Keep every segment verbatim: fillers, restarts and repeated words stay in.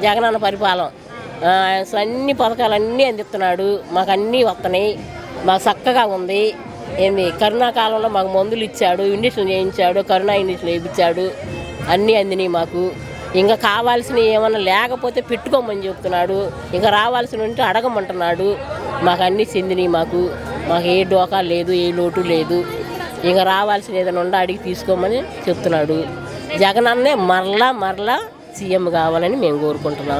జగనన్న పరిపాలన. అన్ని పథకాలు అన్నీ అందిస్తున్నాడు, మాకు అన్నీ వస్తున్నాయి, మాకు చక్కగా ఉంది. ఏంది కరోనా కాలంలో మాకు మందులు ఇచ్చాడు, ఇంజక్షన్లు చేయించాడు, కరోనా ఇంజక్షన్లు వేయించాడు, అన్నీ అందినాయి మాకు. ఇంకా కావాల్సినవి ఏమన్నా లేకపోతే పెట్టుకోమని చెప్తున్నాడు, ఇంకా రావాల్సిన ఉంటే అడగమంటున్నాడు. మాకు అన్నీ చెందినాయి, మాకు మాకు ఏ డోకా లేదు, ఏ లోటు లేదు. ఇంకా రావాల్సిన ఏదైనా ఉండ అడిగి తీసుకోమని చెప్తున్నాడు. జగనన్నే మరలా మరలా సీఎం కావాలని మేము కోరుకుంటున్నాం.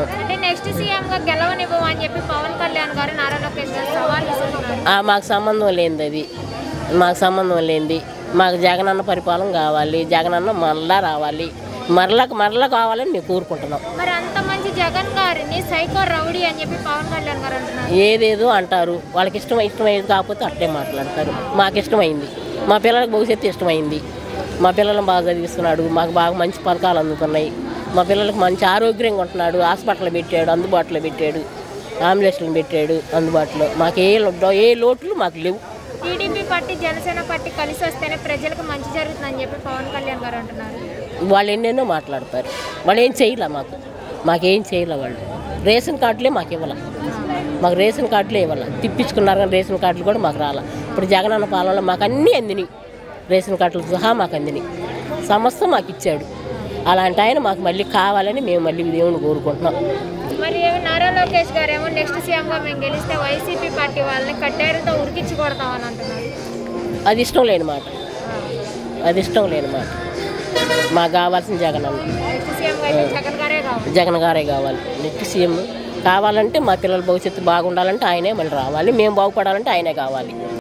మాకు సంబంధం లేనిది అది, మాకు సంబంధం లేనిది. మాకు జగనన్న పరిపాలన కావాలి, జగనన్న మరలా రావాలి, మరలకు మరలా కావాలని మేము కోరుకుంటున్నాం. ఏదేదో అంటారు, వాళ్ళకి ఇష్టం ఇష్టమయ్యేది కాకపోతే అట్లే మాట్లాడతారు. మాకు ఇష్టమైంది, మా పిల్లలకు భవిష్యత్తు ఇష్టమైంది, మా పిల్లలను బాగా చదివిస్తున్నాడు, మాకు బాగా మంచి పథకాలు అందుతున్నాయి, మా పిల్లలకు మంచి ఆరోగ్యంగా ఉంటున్నాడు, హాస్పిటల్ పెట్టాడు, అందుబాటులో పెట్టాడు, అంబులెన్స్లను పెట్టాడు అందుబాటులో. మాకు ఏ ఏ లోట్లు మాకు లేవు. టీడీపీ పార్టీ జనసేన పార్టీ కలిసి వస్తేనే ప్రజలకు మంచి జరుగుతుందని చెప్పి పవన్ కళ్యాణ్ గారు అంటున్నారు. వాళ్ళు ఎన్నెన్నో మాట్లాడతారు, వాళ్ళు ఏం చేయలే, మాకు మాకేం చేయలే. వాళ్ళు రేషన్ కార్డులే మాకు ఇవ్వాల, మాకు రేషన్ కార్డులే ఇవ్వాల, తిప్పించుకున్నారు కానీ రేషన్ కార్డులు కూడా మాకు రాల. ఇప్పుడు జగనన్న పాలనలో మాకు అన్నీ అందినాయి, రేషన్ కార్డులు సహా మాకు అందినాయి, సమస్త మాకు ఇచ్చాడు. అలాంటి ఆయన మాకు మళ్ళీ కావాలని మేము మళ్ళీ దేవుని కోరుకుంటున్నాం. మరి నారా లోకేష్ గారు ఏమో నెక్స్ట్ సీఎంగా మేము గెలిస్తే వైసీపీ పార్టీ వాళ్ళని కట్టేరుతో ఉరికించి కొడతామని అంటున్నారు. అది ఇష్టం లేని మాట, అది ఇష్టం లేని మాట. మాకు కావాల్సిన జగన్ అన్న, జగన్ గారే కావాలి. నెక్స్ట్ సీఎం కావాలంటే మా పిల్లల భవిష్యత్తు బాగుండాలంటే ఆయనే మళ్ళీ రావాలి, మేము బాగుపడాలంటే ఆయనే కావాలి.